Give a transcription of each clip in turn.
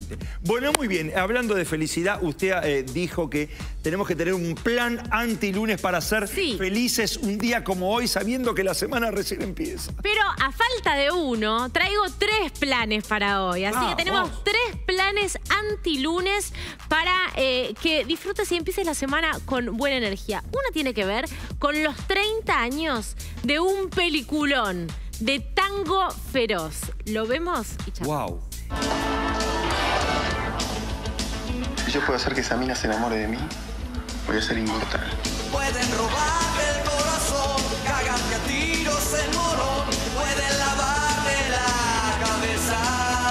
Exactamente. Bueno, muy bien. Hablando de felicidad, usted dijo que tenemos que tener un plan anti-lunes para ser felices un día como hoy, sabiendo que la semana recién empieza. Pero a falta de uno, traigo 3 planes para hoy. Así que tenemos 3 planes anti-lunes para que disfrutes y empieces la semana con buena energía. Uno tiene que ver con los 30 años de un peliculón de Tango Feroz. ¿Lo vemos? Y chao. Wow. Si yo puedo hacer que esa mina se enamore de mí, voy a ser inmortal. Pueden robarle el corazón, cagarte a tiros en morón, pueden lavarle la cabeza.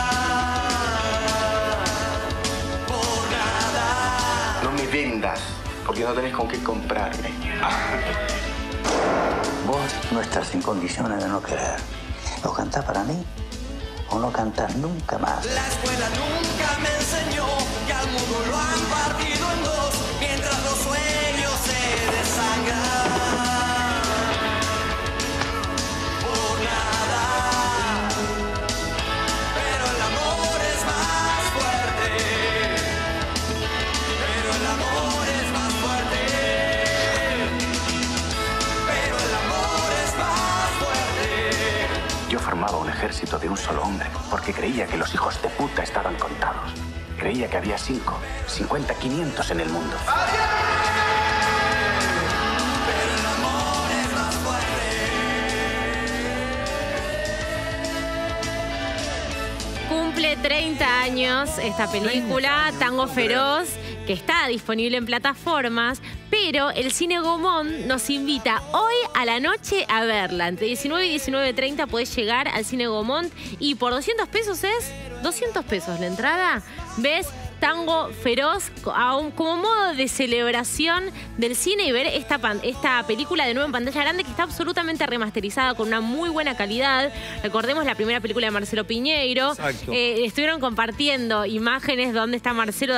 Por nada. No me vendas, porque no tenés con qué comprarme. Vos no estás en condiciones de no querer. O cantás para mí, o no cantás nunca más. La escuela nunca me enseñó que al mundo lo han partido en dos, mientras los sueños se desangran. Por nada, pero el amor es más fuerte. Pero el amor es más fuerte. Pero el amor es más fuerte. Yo formaba un ejército de un solo hombre porque creía que los hijos de puta estaban contados. Creía que había 5, 50, 500 en el mundo. Pero el amor es más fuerte. Cumple 30 años esta película, Tango Feroz, que está disponible en plataformas, pero el Cine Gaumont nos invita hoy a la noche a verla. Entre 19 y 19:30 podés llegar al Cine Gaumont y por 200 pesos es 200 pesos la entrada. ¿Ves? Tango Feroz como modo de celebración del cine y ver esta película de nuevo en pantalla grande que está absolutamente remasterizada con una muy buena calidad. Recordemos la primera película de Marcelo Piñeiro. Estuvieron compartiendo imágenes donde está Marcelo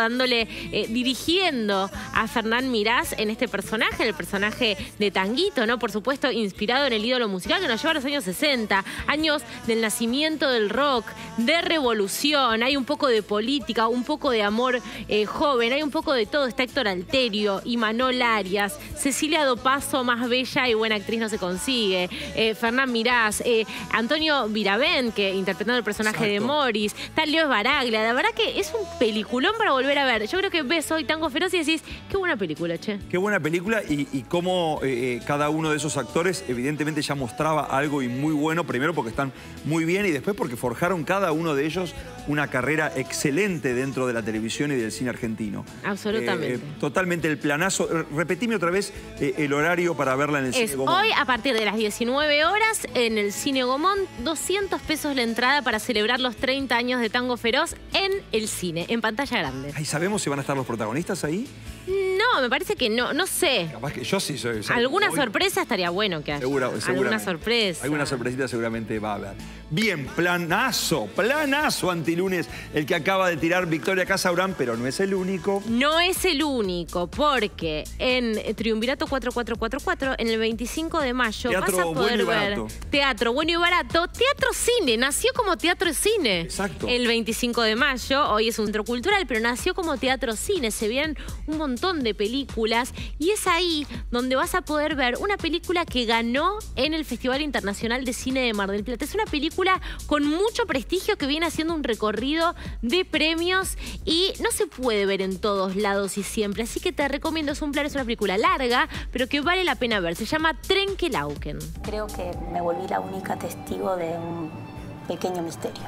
dirigiendo a Fernán Mirás en este personaje, el personaje de Tanguito, ¿no? Por supuesto, inspirado en el ídolo musical que nos lleva a los años 60, años del nacimiento del rock, de revolución, hay un poco de política, un poco de amor joven, hay un poco de todo. Está Héctor Alterio, Imanol Arias, Cecilia Dopazo, más bella y buena actriz no se consigue, Fernán Mirás, Antonio Viravent, que interpretando el personaje de Morris, está Leo Baraglia. La verdad que es un peliculón para volver a ver. Yo creo que ves hoy Tango Feroz y decís, qué buena película, che. Qué buena película y cómo cada uno de esos actores evidentemente ya mostraba algo y muy bueno, primero porque están muy bien y después porque forjaron cada uno de ellos una carrera excelente dentro de la televisión y del cine argentino. Absolutamente. Totalmente el planazo. Repetime otra vez el horario para verla en el Cine Gaumont. Hoy a partir de las 19 horas en el Cine Gaumont, 200 pesos la entrada para celebrar los 30 años de Tango Feroz en el cine, en pantalla grande. Ay, ¿sabemos si van a estar los protagonistas ahí? No, me parece que no sé. Capaz que yo sí soy. Alguna sorpresa estaría bueno que haya. Alguna sorpresa. Alguna sorpresita seguramente va a haber. Bien, planazo antilunes el que acaba de tirar Victoria Casaurán, pero no es el único. No es el único, porque en Triunvirato 4444, en el 25 de mayo, Teatro vas a poder ver Teatro Bueno y Barato, Teatro Cine. Nació como Teatro Cine. Exacto. El 25 de mayo, hoy es un centro cultural, pero nació como Teatro Cine. Se vienen un montón de películas y es ahí donde vas a poder ver una película que ganó en el Festival Internacional de Cine de Mar del Plata. Es una película con mucho prestigio que viene haciendo un recorrido de premios y no se puede ver en todos lados y siempre. Así que te recomiendo, es una película larga, pero que vale la pena ver. Se llama Trenkelauken. Creo que me volví la única testigo de un pequeño misterio.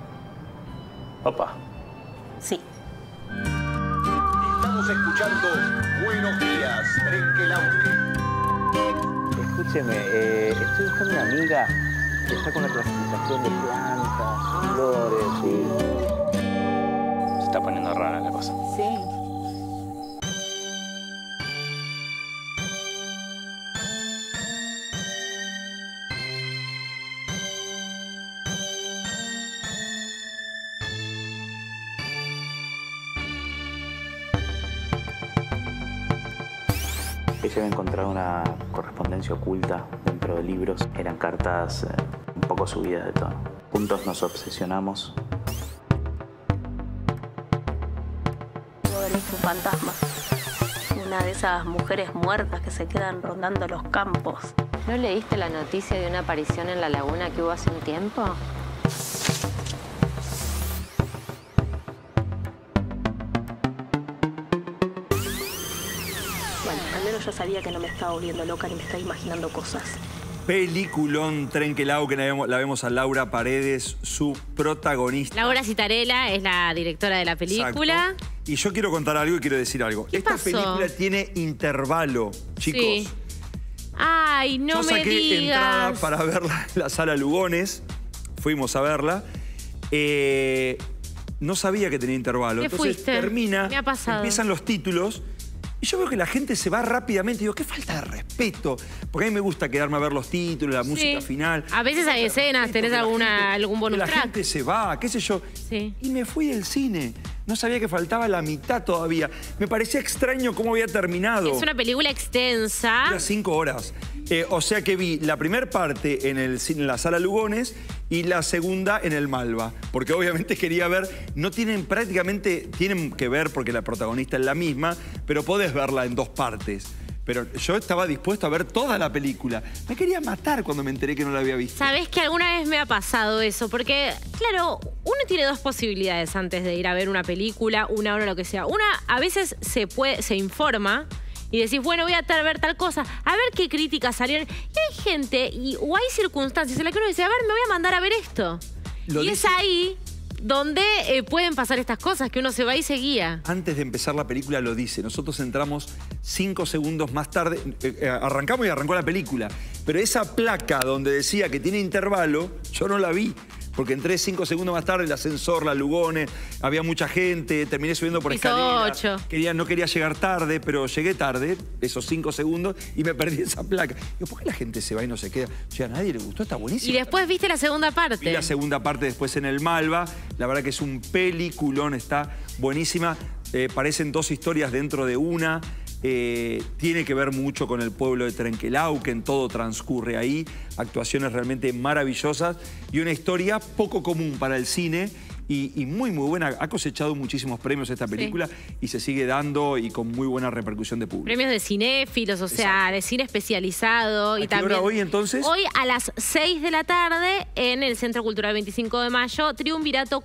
Opa. Sí. Estamos escuchando Buenos Días, Trenkelauken. Escúcheme, estoy buscando una amiga que está con la clasificación de plantas, flores y... Se está poniendo rara la cosa. Sí. Ella había encontrado una correspondencia oculta dentro de libros. Eran cartas un poco subidas de tono. Juntos nos obsesionamos pudo venir un fantasma. Una de esas mujeres muertas que se quedan rondando los campos. ¿No leíste la noticia de una aparición en la laguna que hubo hace un tiempo? Bueno, al menos yo sabía que no me estaba volviendo loca ni me estaba imaginando cosas. Peliculón Trenquelauquen, la vemos a Laura Paredes, su protagonista. Laura Citarella es la directora de la película. Exacto. Y yo quiero contar algo y quiero decir algo. Esta película tiene intervalo, chicos. Sí. Ay, no me digas. Yo saqué entrada para verla en la sala Lugones. Fuimos a verla. No sabía que tenía intervalo. Entonces termina, me ha pasado. Empiezan los títulos. Y yo veo que la gente se va rápidamente. Digo, qué falta de respeto. Porque a mí me gusta quedarme a ver los títulos, la música final. A veces hay escenas, tenés algún bonus track. La gente se va, qué sé yo. Sí. Y me fui del cine. No sabía que faltaba la mitad todavía. Me parecía extraño cómo había terminado. Es una película extensa. Dura 5 horas. O sea que vi la primera parte en la sala Lugones y la segunda en el Malva. Porque obviamente quería ver, tienen que ver porque la protagonista es la misma, pero podés verla en 2 partes. Pero yo estaba dispuesto a ver toda la película. Me quería matar cuando me enteré que no la había visto. ¿Sabés que alguna vez me ha pasado eso? Porque, claro, uno tiene 2 posibilidades antes de ir a ver una película, una hora, lo que sea. Una, a veces se informa y decís, bueno, voy a ver tal cosa, a ver qué críticas salieron. Y hay gente, o hay circunstancias en las que uno dice, a ver, me voy a mandar a ver esto. Es ahí donde pueden pasar estas cosas, que uno se va y se guía. Antes de empezar la película lo dice. Nosotros entramos 5 segundos más tarde. Arrancamos y arrancó la película. Pero esa placa donde decía que tiene intervalo, yo no la vi. Porque entré 5 segundos más tarde, el ascensor, la Lugones, había mucha gente, terminé subiendo por escalera. 8. No quería llegar tarde, pero llegué tarde, esos 5 segundos, y me perdí esa placa. Digo, ¿por qué la gente se va y no se queda? O sea, a nadie le gustó, está buenísimo. Y después viste la segunda parte. Vi la segunda parte después en el Malva. La verdad que es un peliculón, está buenísima. Parecen 2 historias dentro de una. Tiene que ver mucho con el pueblo de Trenquelauquen, todo transcurre ahí, actuaciones realmente maravillosas y una historia poco común para el cine y muy buena. Ha cosechado muchísimos premios esta película y se sigue dando y con muy buena repercusión de público. Premios de cinéfilos, o sea, de cine especializado. ¿A qué hora hoy entonces? Hoy a las 6 de la tarde en el Centro Cultural 25 de Mayo, Triunvirato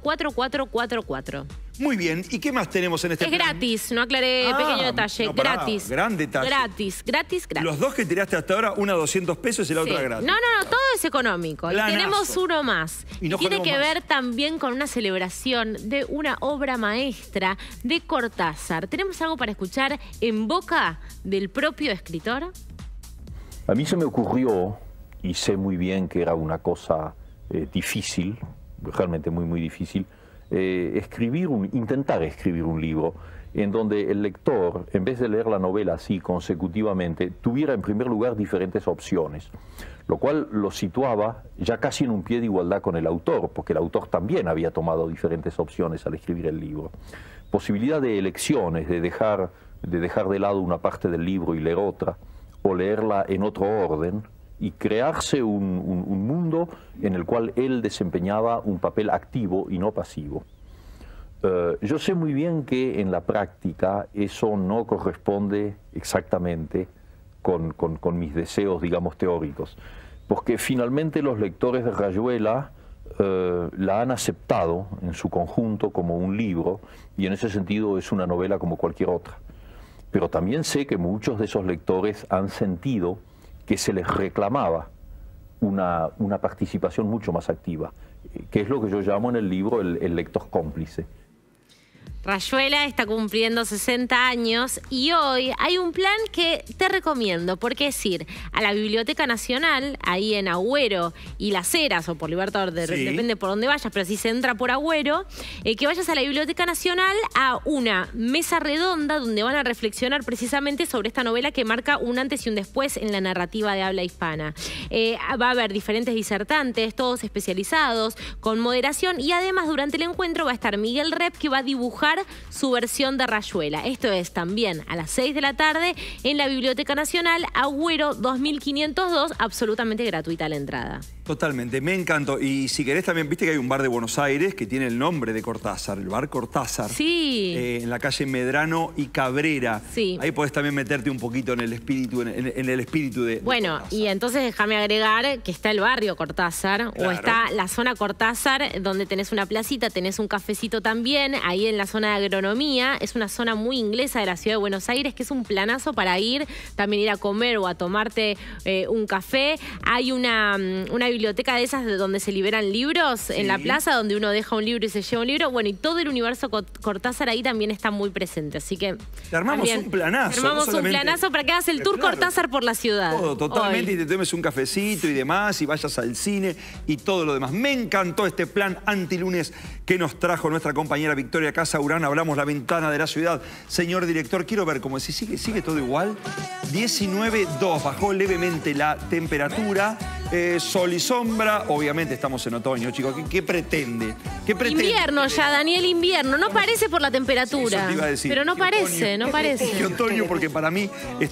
4444. Muy bien. ¿Y qué más tenemos en este plan? Es gratis, no aclaré, pequeño detalle. Gratis. Gran detalle. Gratis. Los 2 que tiraste hasta ahora, una 200 pesos y la otra gratis. No, todo es económico. Y tenemos uno más. Y tiene que ver también con una celebración de una obra maestra de Cortázar. ¿Tenemos algo para escuchar en boca del propio escritor? A mí se me ocurrió, y sé muy bien que era una cosa difícil, realmente muy difícil, intentar escribir un libro en donde el lector, en vez de leer la novela así consecutivamente, tuviera en primer lugar diferentes opciones, lo cual lo situaba ya casi en un pie de igualdad con el autor, porque el autor también había tomado diferentes opciones al escribir el libro. Posibilidad de elecciones, de dejar de lado una parte del libro y leer otra, o leerla en otro orden, y crearse un mundo en el cual él desempeñaba un papel activo y no pasivo. Yo sé muy bien que en la práctica eso no corresponde exactamente con mis deseos, digamos, teóricos, porque finalmente los lectores de Rayuela la han aceptado en su conjunto como un libro, y en ese sentido es una novela como cualquier otra. Pero también sé que muchos de esos lectores han sentido que se les reclamaba una participación mucho más activa, que es lo que yo llamo en el libro el lector cómplice. Rayuela está cumpliendo 60 años y hoy hay un plan que te recomiendo, porque es ir a la Biblioteca Nacional, ahí en Agüero y Las Heras, o por Libertador, depende por dónde vayas, pero si se entra por Agüero, que vayas a la Biblioteca Nacional a una mesa redonda donde van a reflexionar precisamente sobre esta novela que marca un antes y un después en la narrativa de habla hispana. Va a haber diferentes disertantes, todos especializados, con moderación, y además durante el encuentro va a estar Miguel Rep, que va a dibujar escuchar su versión de Rayuela. Esto es también a las 6 de la tarde en la Biblioteca Nacional, Agüero 2502, absolutamente gratuita la entrada. Totalmente, me encantó. Y si querés también, viste que hay un bar de Buenos Aires que tiene el nombre de Cortázar, el bar Cortázar. Sí. En la calle Medrano y Cabrera. Sí. Ahí podés también meterte un poquito en el espíritu, en el espíritu de Bueno, Cortázar. y entonces déjame agregar que está el barrio Cortázar, Claro. o está la zona Cortázar, donde tenés una placita, tenés un cafecito también, ahí en la zona de agronomía. Es una zona muy inglesa de la ciudad de Buenos Aires, que es un planazo para ir, también ir a comer o a tomarte un café. Hay una biblioteca de esas de donde se liberan libros en la plaza, donde uno deja un libro y se lleva un libro. Bueno, y todo el universo Cortázar ahí también está muy presente. Así que Te armamos también, un planazo. te armamos un planazo para que hagas el tour Cortázar por la ciudad. Todo, totalmente, hoy. y te tomes un cafecito y demás, y vayas al cine y todo lo demás. Me encantó este plan antilunes que nos trajo nuestra compañera Victoria Casa Urán. Hablamos la ventana de la ciudad. Señor director, quiero ver cómo si sigue todo igual. 19,2, bajó levemente la temperatura. Sol y sombra, obviamente estamos en otoño, chicos. ¿Qué pretende? ¿Qué pretende? Invierno ya, Daniel, invierno. No parece por la temperatura. Eso te iba a decir. Pero no parece, no parece. Que otoño, porque para mí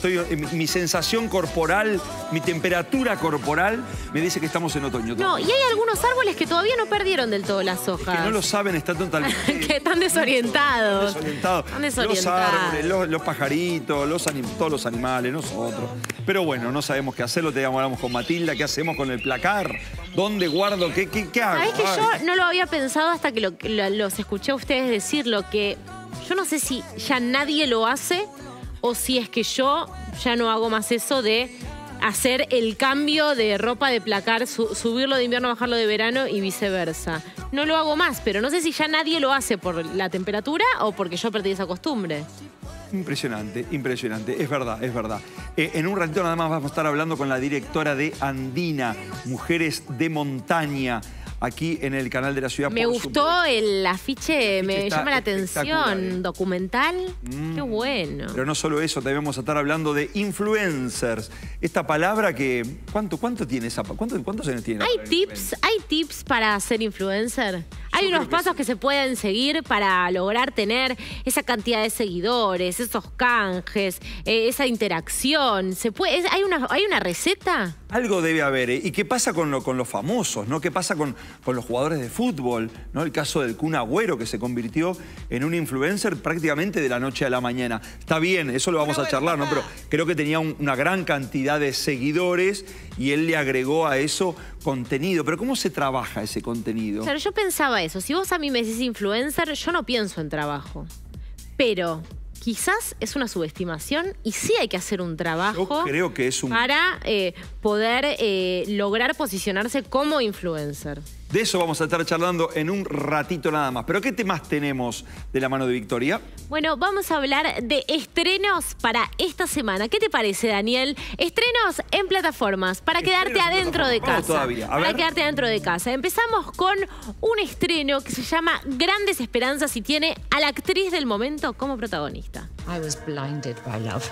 mi sensación corporal, mi temperatura corporal me dice que estamos en otoño. No, y hay algunos árboles que todavía no perdieron del todo las hojas. Que no lo saben, están totalmente... que están desorientados. Están desorientados. Los árboles, los pajaritos, todos los animales, nosotros. Pero bueno, no sabemos qué hacerlo. Te hablamos con Matilda, ¿qué hacemos con el placar? ¿Dónde guardo? ¿Qué hago? Es que yo no lo había pensado hasta que los escuché a ustedes decirlo, que yo no sé si ya nadie lo hace o si es que yo ya no hago más eso de hacer el cambio de ropa de placar, subirlo de invierno, bajarlo de verano y viceversa. No lo hago más, pero no sé si ya nadie lo hace por la temperatura o porque yo perdí esa costumbre. Impresionante, impresionante. Es verdad, es verdad. En un ratito nada más vamos a estar hablando con la directora de Andina, Mujeres de Montaña, aquí en el canal de la ciudad. Me gustó el afiche, me llama la atención. ¿Eh? Documental, qué bueno. Pero no solo eso, también vamos a estar hablando de influencers. Esta palabra que... ¿Cuánto tiene esa? ¿Cuántos años tiene? ¿Hay tips para ser influencer? Hay unos pasos que se pueden seguir para lograr tener esa cantidad de seguidores, esos canjes, esa interacción. ¿Hay una receta? Algo debe haber. ¿Y qué pasa con los famosos, ¿no? ¿Qué pasa con los jugadores de fútbol, ¿no? El caso del Kun Agüero, que se convirtió en un influencer prácticamente de la noche a la mañana. Está bien, eso lo vamos a charlar, ¿no? Pero creo que tenía una gran cantidad de seguidores y él le agregó a eso contenido. Pero ¿cómo se trabaja ese contenido? Claro, yo pensaba eso. Si vos a mí me decís influencer, yo no pienso en trabajo. Pero quizás es una subestimación y sí hay que hacer un trabajo. Yo creo que es para poder lograr posicionarse como influencer. De eso vamos a estar charlando en un ratito nada más. ¿Pero qué temas tenemos de la mano de Victoria? Bueno, vamos a hablar de estrenos para esta semana. ¿Qué te parece, Daniel? Estrenos en plataformas para quedarte adentro de casa. Todavía. Para quedarte adentro de casa. Empezamos con un estreno que se llama Grandes Esperanzas y tiene a la actriz del momento como protagonista. I was blinded by love.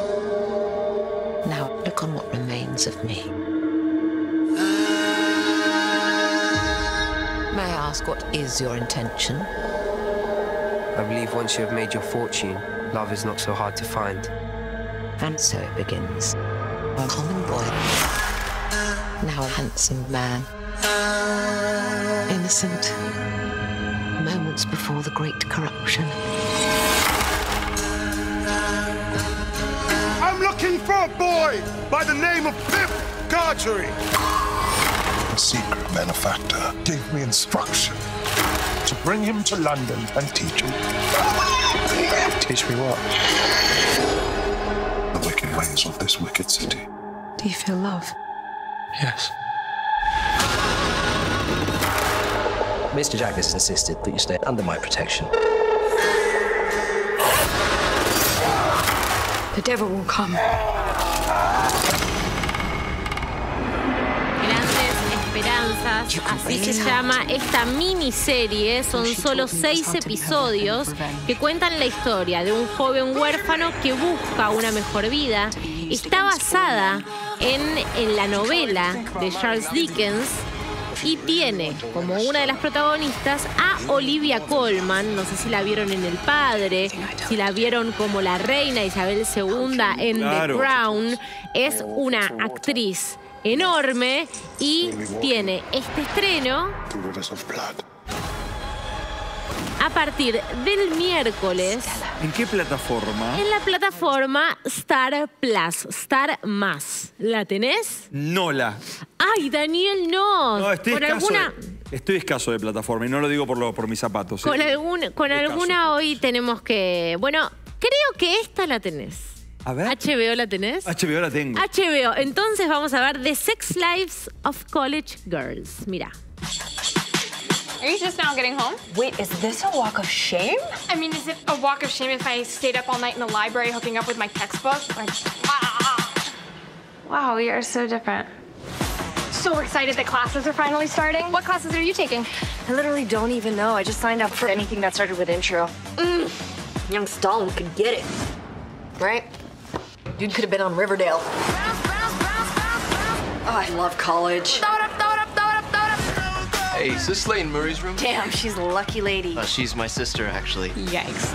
Now look on what remains of me. May I ask, what is your intention? I believe once you have made your fortune, love is not so hard to find. And so it begins. A common boy, now a handsome man. Innocent. Moments before the great corruption. I'm looking for a boy by the name of Pip Gargery. A secret benefactor gave me instruction to bring him to London and teach him. Teach me what? The wicked ways of this wicked city. Do you feel love? Yes. Mr. Jack has insisted that you stay under my protection. The devil will come. Esperanzas, así se llama esta miniserie. Son solo 6 episodios que cuentan la historia de un joven huérfano que busca una mejor vida. Está basada en la novela de Charles Dickens y tiene como una de las protagonistas a Olivia Colman. No sé si la vieron en El Padre, si la vieron como la reina Isabel II en The Crown. Es una actriz enorme y tiene este estreno a partir del miércoles. ¿En qué plataforma? En la plataforma Star Plus, Star Más. ¿La tenés? No la. Ay, Daniel, no. No, estoy escaso de plataforma y no lo digo por mis zapatos. Con alguna hoy tenemos que... Bueno, creo que esta la tenés. A ver. ¿HBO la tenés? HBO la tengo. HBO. Entonces vamos a ver The Sex Lives of College Girls. Mira. Are you just now getting home? Wait, is this a walk of shame? I mean, is it a walk of shame if I stayed up all night in the library hooking up with my textbook? Like, wow, we are so different. So excited that classes are finally starting. What classes are you taking? I literally don't even know. I just signed up for anything that started with intro. Young Stalin could get it. Right? Dude could have been on Riverdale. Oh, I love college. Hey, is this Leighton Murray's room? Damn, she's a lucky lady. She's my sister, actually. Yikes.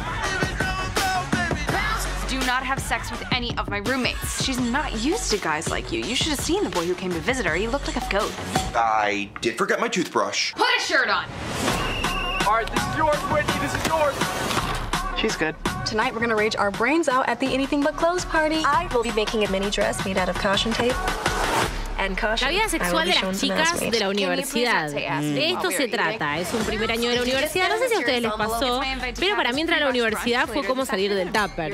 Do not have sex with any of my roommates. She's not used to guys like you. You should have seen the boy who came to visit her. He looked like a goat. I did forget my toothbrush. Put a shirt on. All right, this is yours, Whitney. This is yours. She's good. Tonight we're gonna rage our brains out at the Anything But Clothes party. I will be making a mini dress made out of caution tape. La vida sexual de las chicas de la universidad. De esto se trata. Es un primer año de la universidad. No sé si a ustedes les pasó, pero para mí entrar a la universidad fue como salir del tupper.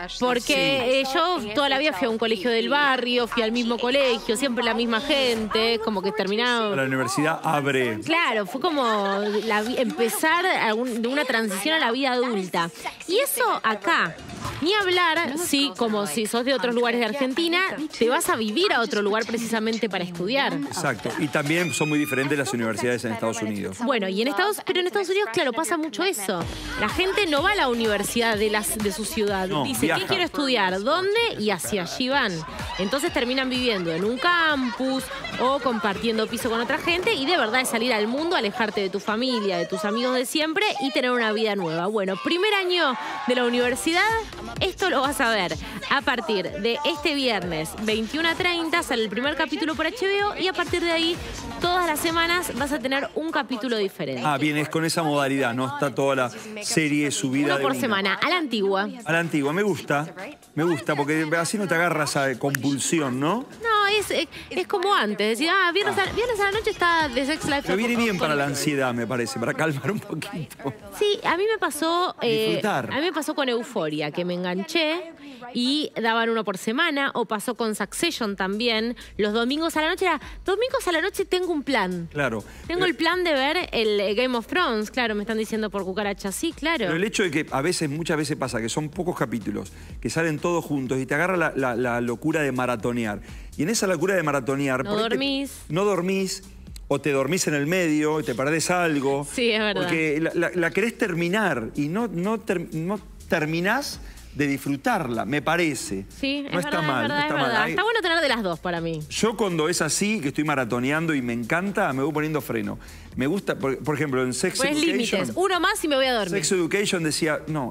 Porque yo toda la vida fui a un colegio del barrio, fui al mismo colegio, siempre la misma gente, como que terminaba. La universidad abre. Claro, fue como empezar de una transición a la vida adulta. Y eso acá. Ni hablar, sí, como si sos de otros lugares de Argentina, te vas a vivir a otro lugar precisamente para estudiar. Exacto. Y también son muy diferentes las universidades en Estados Unidos. Bueno, y en Estados Unidos, claro, pasa mucho eso. La gente no va a la universidad de su ciudad. No, dice, viaja. ¿qué quiero estudiar? ¿Dónde? Y hacia allí van. Entonces terminan viviendo en un campus o compartiendo piso con otra gente y de verdad es salir al mundo, alejarte de tu familia, de tus amigos de siempre y tener una vida nueva. Bueno, primer año de la universidad, esto lo vas a ver a partir de este viernes 21:30, sale el primer capítulo por HBO y a partir de ahí todas las semanas vas a tener un capítulo diferente. Ah, bien, es con esa modalidad, no está toda la serie subida. Uno por semana, a la antigua. A la antigua, me gusta, porque así no te agarras a compulsión, ¿no? No, es como antes, decir, viernes a la noche está The Sex Life. Pero viene bien para la ansiedad, me parece, para calmar un poquito. Sí, a mí me pasó. Disfrutar. A mí me pasó con Euforia, que me enganché y daban uno por semana, o pasó con Succession también. Los domingos a la noche domingos a la noche tengo un plan. Claro. Tengo el plan de ver el Game of Thrones, claro, me están diciendo por cucaracha, sí, claro. Pero el hecho de que muchas veces pasa que son pocos capítulos, que salen todos juntos y te agarra la locura de maratonear. Y en esa locura de maratonear... No dormís. No dormís. O te dormís en el medio y te perdés algo. Sí, es verdad. Porque la querés terminar y no terminás de disfrutarla, me parece. Sí, no está mal. Es verdad. Está bueno tener de las dos para mí. Yo cuando es así, que estoy maratoneando y me encanta, me voy poniendo freno. Me gusta, por ejemplo, en Sex Education... límites. Uno más y me voy a dormir. Sex Education decía, no,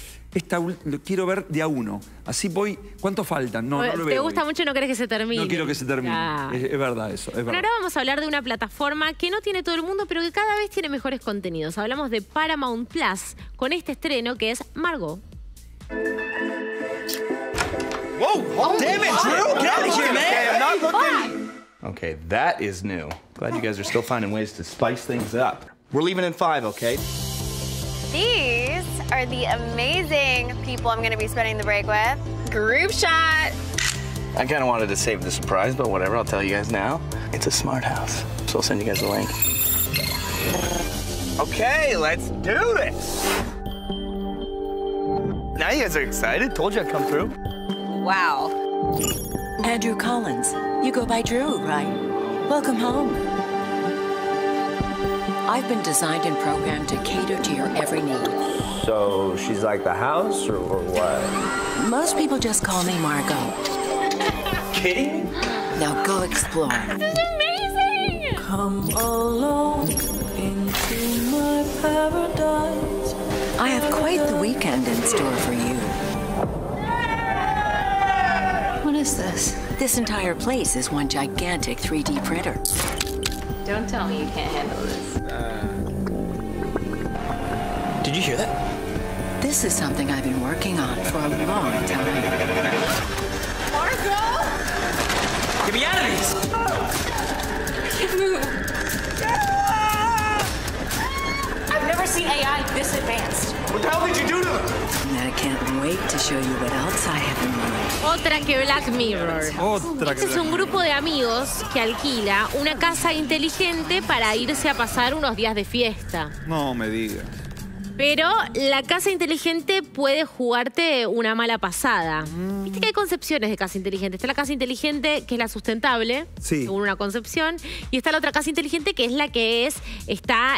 lo quiero ver de a uno. Así voy... ¿Cuántos faltan? No lo veo. Te gusta mucho y no querés que se termine. No quiero que se termine. Es verdad eso. Bueno, ahora vamos a hablar de una plataforma que no tiene todo el mundo, pero que cada vez tiene mejores contenidos. Hablamos de Paramount Plus con este estreno que es Margot. Whoa! Damn it, Drew! Get out of here, man! Okay, I'm not looking. Okay, that is new. Glad you guys are still finding ways to spice things up. We're leaving in 5, okay? These are the amazing people I'm going to be spending the break with. Group shot. I kind of wanted to save the surprise, but whatever, I'll tell you guys now. It's a smart house, so I'll send you guys a link. Okay, let's do this. Now you guys are excited. Told you I'd come through. Wow. Andrew Collins. You go by Drew, right? Welcome home. I've been designed and programmed to cater to your every need. So she's like the house or what? Most people just call me Margot. Kidding? Now go explore. This is amazing! Come along into my paradise. I have quite the weekend in store for you. What is this? This entire place is one gigantic 3D printer. Don't tell me you can't handle this. Did you hear that? This is something I've been working on for a long time. Marco! Get me out of these! Can't move. I've never seen AI this advanced. What the hell did you do to them? And I can't wait to show you what else I have in mind. Otra que Black Mirror. Otra que Este es un grupo de amigos que alquila una casa inteligente para irse a pasar unos días de fiesta. No me digas. Pero la casa inteligente puede jugarte una mala pasada. Viste que hay concepciones de casa inteligente. Está la casa inteligente, que es la sustentable, sí, según una concepción. Y está la otra casa inteligente, que es la que está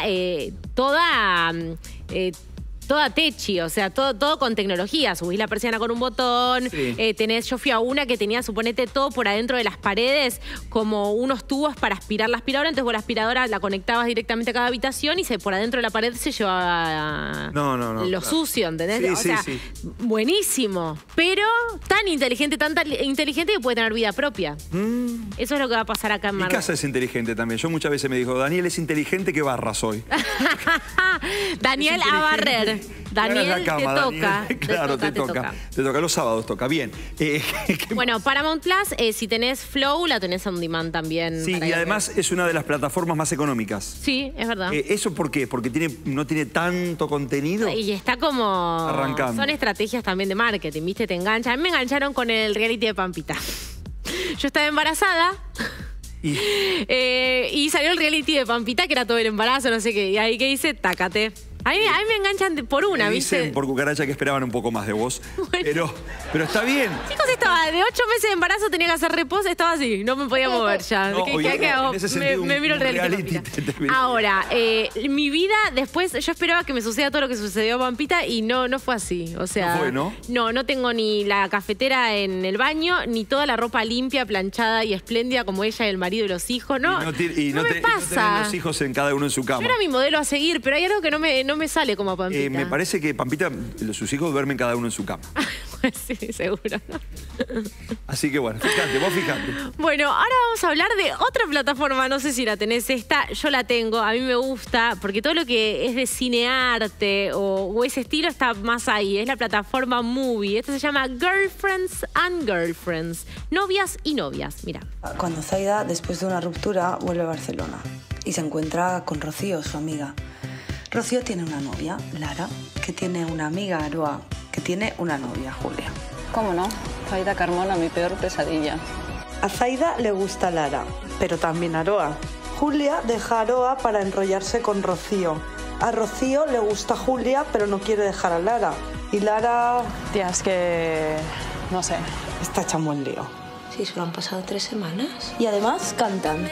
toda techi, o sea, todo con tecnología. Subís la persiana con un botón, sí. Yo fui a una que tenía, suponete, todo por adentro de las paredes, como unos tubos para aspirar la aspiradora. Entonces vos la aspiradora la conectabas directamente a cada habitación y por adentro de la pared se llevaba lo sucio, ¿entendés? Sí, o sea, sí. buenísimo. Pero tan inteligente que puede tener vida propia. Eso es lo que va a pasar acá en Mi Marvel. casa es inteligente también. Yo muchas veces me dijo, Daniel es inteligente, que barras hoy. Daniel a barrer. Daniel, la cama, te toca. Daniel. Claro, te toca. Te toca. Los sábados toca. Bien. Bueno, Paramount Plus, si tenés Flow, la tenés on demand también. Sí, y además es una de las plataformas más económicas. Sí, es verdad. ¿Eso por qué? Porque no tiene tanto contenido. Y está como... arrancando. Son estrategias también de marketing, ¿viste? Te enganchan. A mí me engancharon con el reality de Pampita. Yo estaba embarazada... Y salió el reality de Pampita, que era todo el embarazo, no sé qué. Y ahí que hice, tácate. A mí me enganchan por una, me ¿viste? dicen por cucaracha que esperaban un poco más de vos. Bueno. Pero está bien. Chicos, estaba de 8 meses de embarazo, tenía que hacer reposo, estaba así, no me podía mover ya. No, ¿Qué hago? Me miro el reality. Ahora, mi vida después, yo esperaba que me suceda todo lo que sucedió a Pampita y no fue así. O sea, no tengo ni la cafetera en el baño, ni toda la ropa limpia, planchada y espléndida como ella, el marido y los hijos. No me pasa. Y no tienen los hijos en cada uno en su cama. Yo era mi modelo a seguir, pero hay algo que no me sale como a Pampita. Me parece que Pampita, sus hijos duermen cada uno en su cama. Sí, seguro, ¿no? Así que bueno, vos fijate. Bueno, ahora vamos a hablar de otra plataforma, no sé si la tenés esta, yo la tengo, a mí me gusta, porque todo lo que es de cinearte o ese estilo está más ahí, es la plataforma Movie. Esta se llama Girlfriends and Girlfriends, novias y novias, mira. Cuando Zaida, después de una ruptura, vuelve a Barcelona y se encuentra con Rocío, su amiga. Rocío tiene una novia, Lara, que tiene una amiga, Aroa, que tiene una novia, Julia. ¿Cómo no? Zaida Carmona, mi peor pesadilla. A Zaida le gusta Lara, pero también Aroa. Julia deja a Aroa para enrollarse con Rocío. A Rocío le gusta Julia, pero no quiere dejar a Lara. Y Lara... Tía, es que... no sé. Está hecha un buen lío. Sí, solo han pasado 3 semanas. Y además cantan.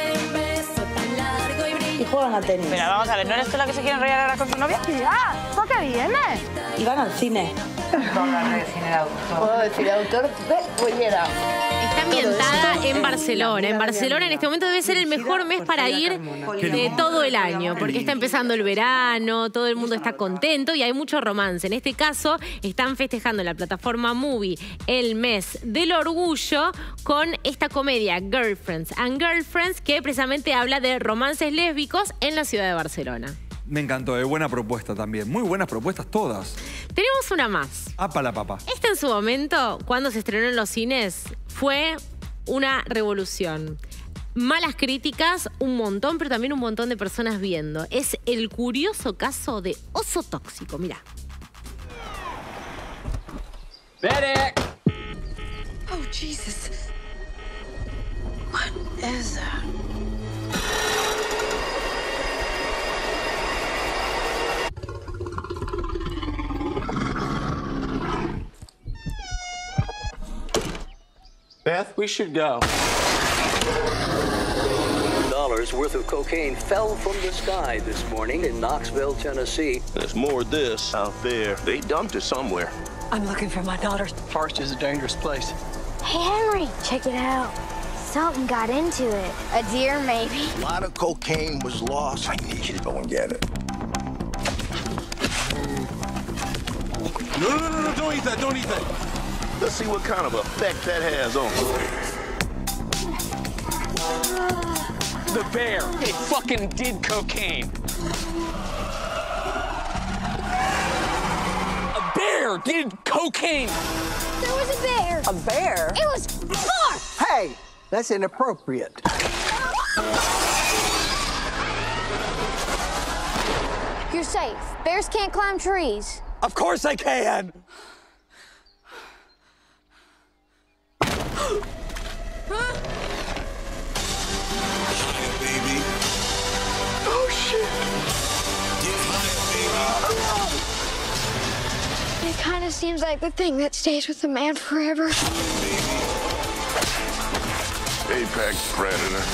Y juegan a tenis. Mira, vamos a ver, ¿no eres tú la que se quiere enrollar ahora con tu novia? ¡Ya! ¿Por qué viene? Y van al cine. ¿Puedo decir autor de pollera? Está ambientada en Barcelona. En Barcelona en este momento debe ser el mejor mes para ir de todo el año, porque está empezando el verano, todo el mundo está contento y hay mucho romance. En este caso, están festejando en la plataforma Movie el mes del orgullo con esta comedia Girlfriends and Girlfriends, que precisamente habla de romances lésbicos en la ciudad de Barcelona. Me encantó, buena propuesta también. Muy buenas propuestas todas. Tenemos una más. Apa la papa. Esta en su momento, cuando se estrenó en los cines, fue una revolución. Malas críticas, un montón, pero también un montón de personas viendo. Es el curioso caso de Oso Tóxico. Mirá. Medic! Oh, Jesus. What is that? Beth, we should go. $1 worth of cocaine fell from the sky this morning in Knoxville, Tennessee. There's more of this out there. They dumped it somewhere. I'm looking for my daughter. Forest is a dangerous place. Hey, Henry, check it out. Something got into it. A deer, maybe. A lot of cocaine was lost. I need you to go and get it. No, don't eat that, don't eat that. Let's see what kind of effect that has on you. The bear, it fucking did cocaine. A bear did cocaine. There was a bear. A bear? It was 4. Hey, that's inappropriate. You're safe. Bears can't climb trees. Of course I can. Oh, shit. It kind of seems like the thing that stays with a man forever. Apex Predator.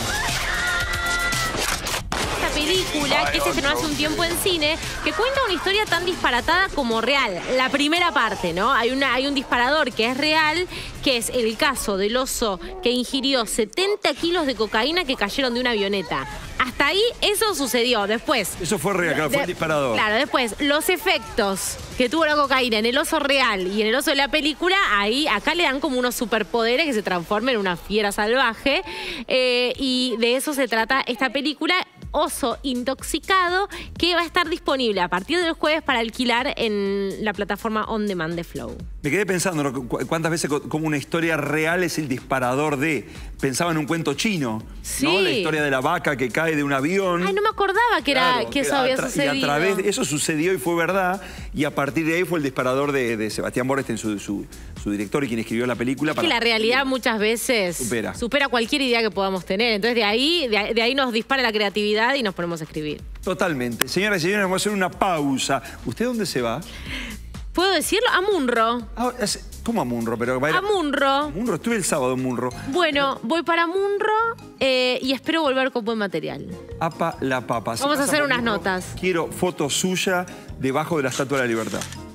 Esta película que se estrenó hace un tiempo en cine, que cuenta una historia tan disparatada como real. La primera parte, ¿no? Hay un disparador que es real, que es el caso del oso que ingirió 70 kilos de cocaína que cayeron de una avioneta. Hasta ahí eso sucedió. Después... Eso fue real, claro, fue el disparador. Claro, después, los efectos que tuvo la cocaína en el oso real y en el oso de la película, acá le dan como unos superpoderes que se transforman en una fiera salvaje. Y de eso se trata esta película, Oso Intoxicado, que va a estar disponible a partir del jueves para alquilar en la plataforma On Demand de Flow. Me quedé pensando, ¿no? Cuántas veces como una historia real es el disparador de... Pensaba en un cuento chino, sí, ¿no? La historia de la vaca que cae de un avión. Ay, no me acordaba que eso había sucedido. Y a través de eso sucedió y fue verdad. Y a partir de ahí fue el disparador de Sebastián Borestein, su director y quien escribió la película. Es que la realidad muchas veces supera cualquier idea que podamos tener. Entonces de ahí nos dispara la creatividad y nos ponemos a escribir. Totalmente. Señoras y señores, vamos a hacer una pausa. ¿Usted dónde se va? ¿Puedo decirlo? A Munro. ¿Cómo a Munro? Pero a Munro. Munro, estuve el sábado en Munro. Bueno, voy para Munro y espero volver con buen material. Apa la papa. Vamos a hacer unas notas. Quiero foto suya debajo de la Estatua de la Libertad.